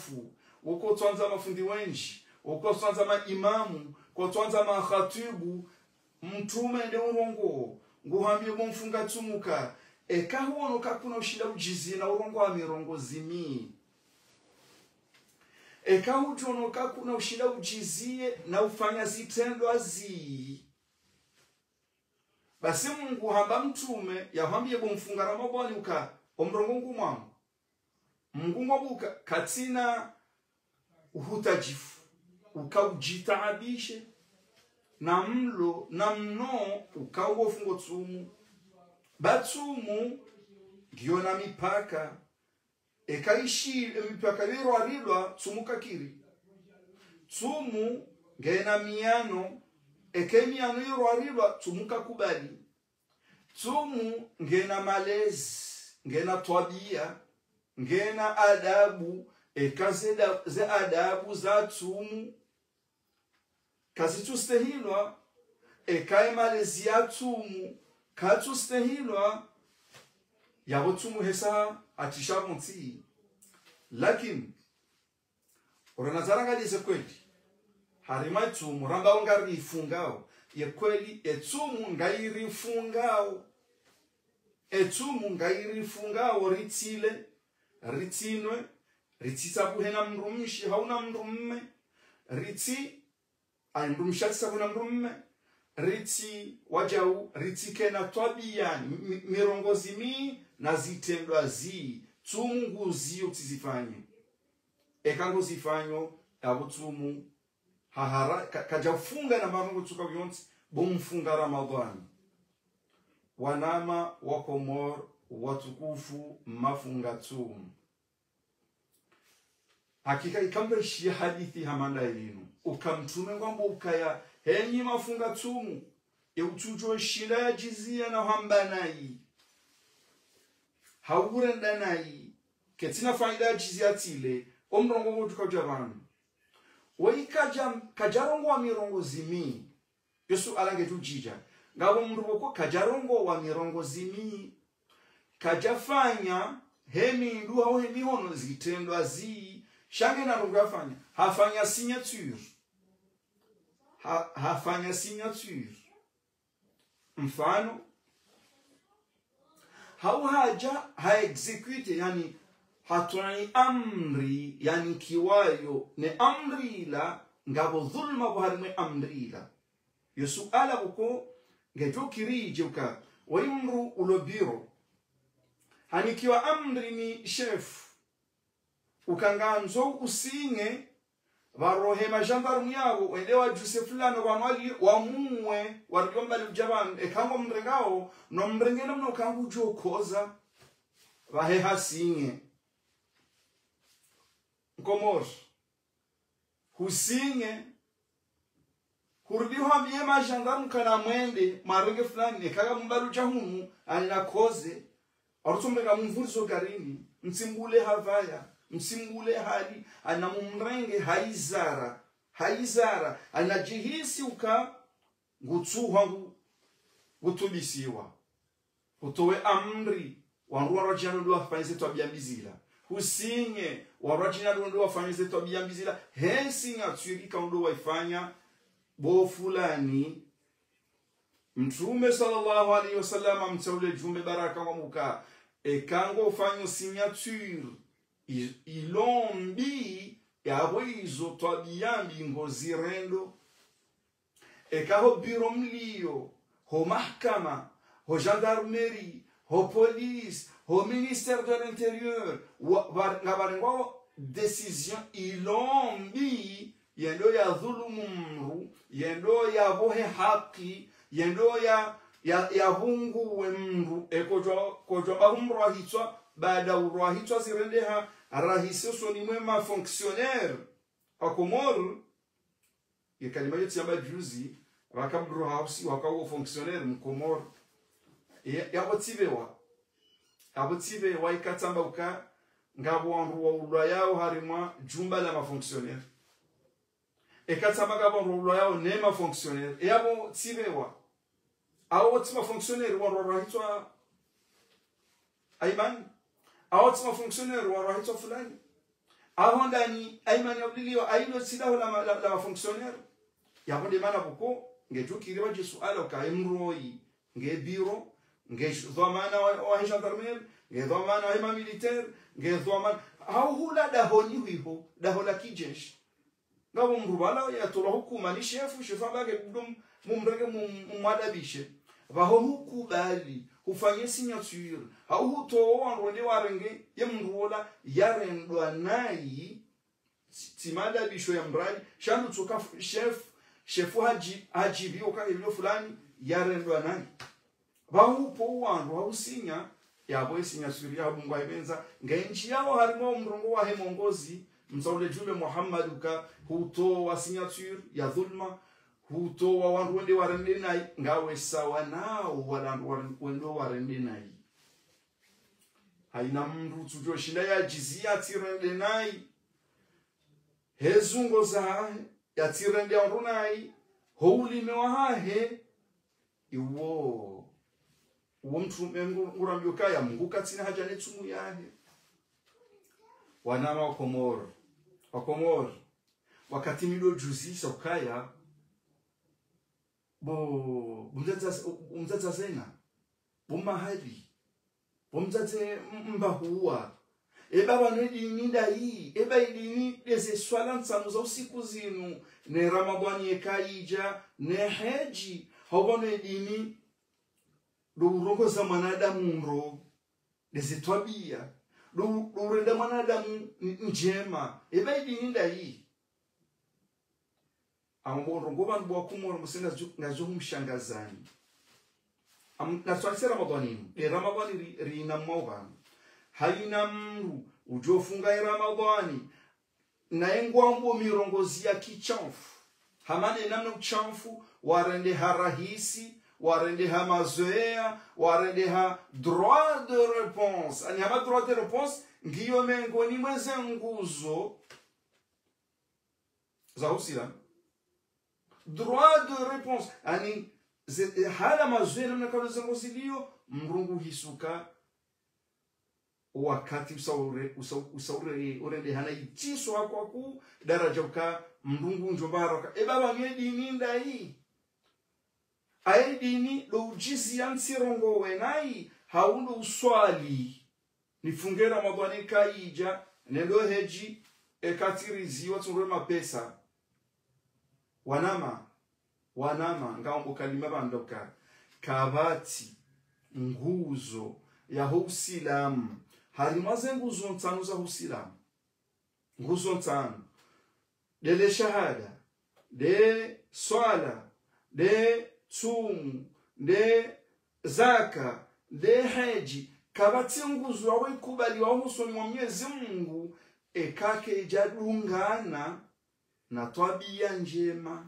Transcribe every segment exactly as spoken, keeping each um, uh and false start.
maaskofu, uko tuanza mafundi wenji, uko tuanza maimamu, uko tuanza makhatibu, mtume nde urongo, nguhambie bomfunga tumuka, eka huono kakuna ushida ujizi na urongo wa mirongo zimi. Eka hujono kakuna ushida ujizie na ufanya zitendo azi. Basi Mungu hamba mtume ya hambie bomfunga ramabwani uka omrongo ngumwamu. Mungu mwabuka katina uhutajifu ukawujitaabishe na mlo na mno ukawo fungo tsumu batsumu giyo na mipaka ekaishi mipaka liro arilwa tsumu kakiri tsumu ngena miyano ekemiano liro arilwa tsumu kakubali tsumu ngena malezi ngena twabia ngena adabu ekaze ze adabu za tsumu kazi tustehilwa ekae malezi ya tsumu katustehilwa yabo tsumu hesa atishamunti lakini oranazaranga lise kweli harima tsumu ramba ongari ifungao ye kweli etsumu ngairi fungao etsumu ngairi fungao ritile ritinwe ritisa buhena mrumshi hauna mrumme riti andumsha sabuna mrumme riti wajau riti kena twabia mirongozi mi na zitendwa zi tsumu nguzi utizifanye ekango zifanyo abo tsumu hahara kajafunga na marongo tsuka vyonti bomfunga Ramadhani wanama wakomor watukufu mafunga tsumu. Hakika ikamba ishi hadithi hamanda yinu ukamtume kwamba ukaya henyi mafunga tsumu eutujo shila ya jizia na hambanai haurendanai ketina faida ya jizia tile omrongo mutu kajaranu wei kajam kajarongo wa mirongo zimi yosu alange tujija ngabo mruboko kajarongo wa mirongo zimi kajafanya hemi ndu hao hemi hono zitendwa zi shange na rungu hafanya hafanya signature ha, hafanya signature mfano hau haja ha execute yani hatuani amri yani kiwayo ne amri la ngabo dhulma buharimwe amri la yosu ala uko ngejo kirije uka waimru ulobiro hani kiwa amri ni chef ukanganzo usinge barohe majandarumu yabo welewa Joseph lano wanwali wamumwe wariyomba lijaban ekango mrengao no mrengena mno kangu jokoza bahe hasinge komor husinge kurbiho amye majandarumu kana mwende marenge fulani ekaga mbalu jahumu alinakoze arutumrega mvurizo garini msimbule havaya msimbule hali anamumrenge haizara haizara anajihisi uka ngutsuha gutubisiwa utowe amri wanruwa rajana ndo afanyise twabia mbizila husinge warajina ndo afanyise twabia mbizila hensinga tsirika ndo waifanya bo fulani Mtume sallallahu alaihi wasallam mtaule jumbe baraka wa muka ekango fanyo signature ilombi yabo izo twabiyambi ngozi rendo ekaho biro mlio ho mahkama ho gendarmerie ho police ho ministère de l'intérieur ngabarengo décision ilombi yendo ya dhulumu yendo ya bohe haki yendo ya ya ya hungu wemru ekojo kojo bahumro ahitwa baada urahitwa zirendeha rahisi soni mwema fonctionnaire akomor yekalima yote yamba juzi wakabro house wakawo fonctionnaire mkomor ya botibewa abotibe waikatamba uka ngabo wanru wa ulwa yao harimwa jumba la ma fonctionnaire ekatamba ngabo ulwa yao nema fonctionnaire yabo tibewa awo tima fonctionnaire wa rahitwa aiman awo tima fonctionnaire wa rahitwa fulani ahondani aimani obliliwa ailo sidaho la la, la fonctionnaire yabonde mana buko ngejukiri waje suala ukaimroi ngebiro ngedhamana wa gendarmerie ngedhamana wa militaire ngedhamana au hula dahoni hiho dahola kijeshi ngabo mrubala ya tola hukuma ni chefu chefa bage dum mumrege mumwadabishe baho hukubali hufanye signature au huto wanrode warenge yemruola yarendwa nayi timada bisho ya mradi shandu toka chef chefu haji hajibi okangelo fulani yarendwa nayi baho po wanru hausinya yabo signature ya bungu ibenza ngenchi yao harimo mrongo wa hemongozi msaule jumbe Muhammad uka huto wa signature ya dhulma huto wa wandu wende warende nai ngawe sawa nao walandu wendo warende nai haina mndu tujo shinda ya jizia tirende nai hezungo za ya tirende wandu nai houli mewahahe iwo uwo mtu ngurambio kaya mungu katina haja netumu yahe wanama wa Komoro wa Komoro wakati mido juzi sokaya bo umzaza umzaza zena bomahali bomzaze mbahuwa eba banedi ninda hii eba idini leze swala nsamuza usiku zinu ne ramadhani ekaija ne heji hobono edini do urongo za mwanadamu nro leze twabia do urenda mwanadamu njema eba idini nda hii ambondo ngoba ndwa kumora musenga ngazo humshangazani am na swali ramadhani e ramadhani rina mwa haina mru ujofunga ramadhani na engwambo mirongozi ya kichamfu hamane namna uchamfu warende harahisi warende ha mazoea warende ha droit de réponse ani hama droit de réponse ngiyo mengo ni mweze nguzo za usila droit de réponse ani hala mazoea namna kwa zangozilio mrungu hisuka wakati usaure usaure urende hana itiso kwa ku daraja uka mrungu njobara e baba ngedi ninda hii ai dini do ujizi yansirongo wenai haundo uswali nifunge ramadhani kaija nendo heji ekatirizi watungwe mapesa wanama wanama ngaombo kalima bandoka kabati nguzo ya husilamu harimaze nguzo ntano za husilamu nguzo ntano dele shahada de swala de sumu de zaka de haji kabati nguzo awe kubali wa musomi wa Mwenyezi Mungu ekake jadungana na twabia njema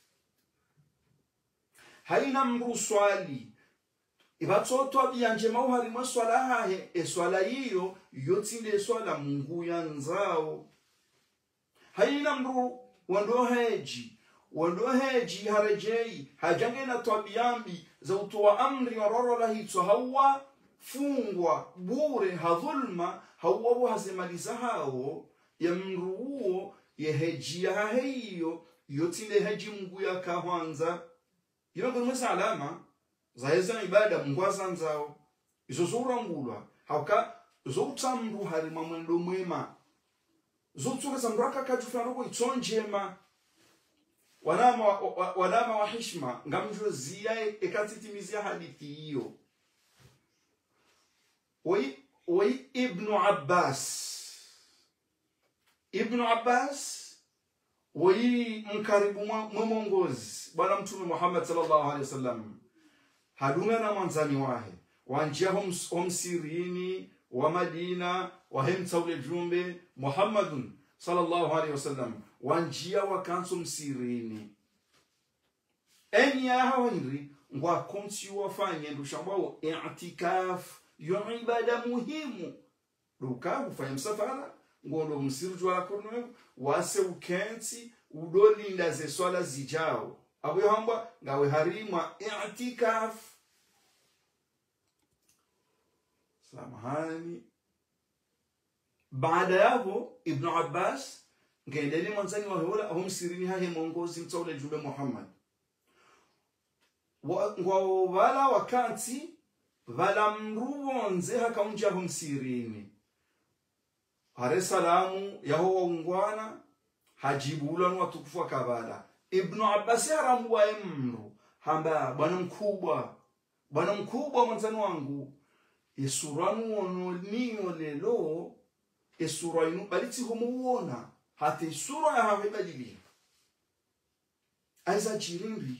haina mru swali ibatsoto byanje mau harimo swala hahe e swala hiyo yotinde swala Mungu yanzao haina mru wando heji wando heji harejei hajange na twabiyambi za utoa amri waroro la hitso hawa fungwa bure hadhulma hawa bo hazemaliza hao ya mru huo ye heji ya hiyo yotinde heji Mungu yakahwanza ilo kwa alama zaeza ibada Mungu azanzao izo zurangulwa hauka zotamru harima mwendo mwema zotuka samraka kajufana ko itonjema wanama wanama wa heshima ngamjozia ekatitimizia hadithi hiyo wai wai ibn Abbas ibn Abbas wai mkaribu mmongozi bwana mtume Muhammad sallallahu alaihi wasallam hadunga na mwanzani wahe wanjia homsirini wa Madina wa hemtaule jumbe Muhammadun sallallahu alaihi wasallam wanjia wakanso msirini eni ya hawinri ngwa konti wafanye ndushambao i'tikaf yo ibada muhimu duka ufanye msafara ngondo msirju wa kono wase ukenti udolinda ze swala zijao abo hamba ngawe harima i'tikaf samahani baada yapo Ibn Abbas ngendele mwanzani wa hola hum sirini hahe mongozi mtaule jumbe Muhammad ngwa wala wakati wala mruonze hakaunja hum sirini hare salamu yaho waungwana hajibula ni watukufu kabala. Ibn Abbas haramu wa emru hamba bwana mkubwa bwana mkubwa mwanzani wangu isuranu ono niyo lelo isura inu baliti humuona hata isura ya hawe badili aiza jirimbi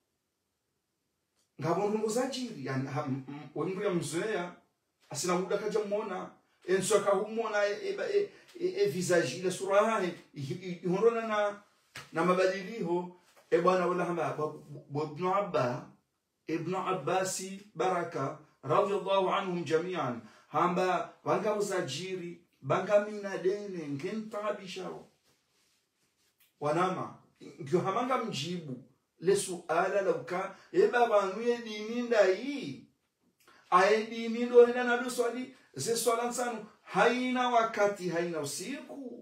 ngabonungu za jiri yani wimbu ya mzoea asina muda kaja mwona enso akahumona e, e, e, e visage ile sura hahe ihondona na na mabadiliho e bwana wala hamba Ibn Abbas Ibn Abbasi baraka radiyallahu anhum jami'an hamba wanga uzajiri banga mina dene ngentabishao wanama ngyo hamanga mjibu le suala lauka e baba nuye dini ndai ae dini ndo henda na do swali ze swala nsanu haina wakati haina usiku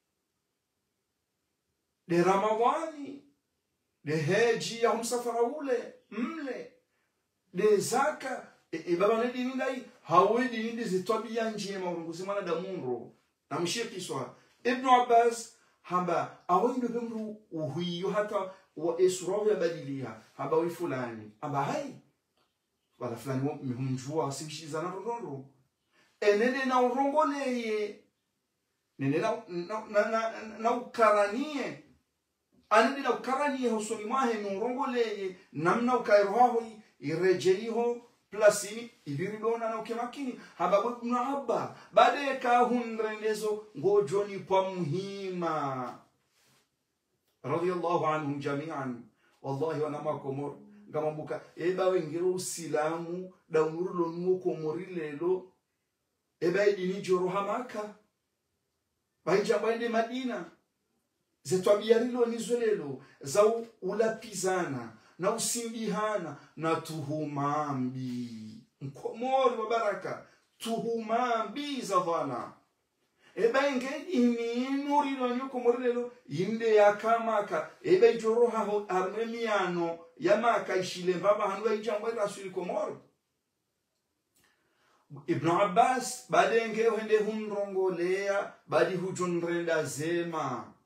de Ramadhani de heji ya msafara ule mle de zaka e, e baba ne dini ndai hawe dini de zitwabia njema urunguzi mwana da munro na mshiki swa Ibn Abbas hamba awe ndo bemru uhiyo hata wa isra ya badilia hamba wi fulani hamba hai wala fulani mhumjua simshiza na rondo enende na urongoleye nene na na na, na ukaranie anende na ukaranie husoni mwahe ni urongoleye namna ukairoho irejeiho plasini ibiridona na ukemakini haba Ibn Abbas bade ka hunrendezo ngojoni pa muhima radiyallahu anhum jami'an wallahi wana makomor ngamambuka eba wengiro usilamu da umurulo nuko morilelo eba idini joro hamaka baija baende Madina zetwabiarilo nizwelelo za ulapizana na usimbihana na tuhumambi mkomori wa baraka tuhumambi za dhana eba ingedi inuri no nyuko morilelo inde yakamaka eba ijoroha ho armemiano yamaka ishile baba hanwa ijamba rasuli komoro Ibn Abbas badenge hende hunrongolea badi hujonrenda zema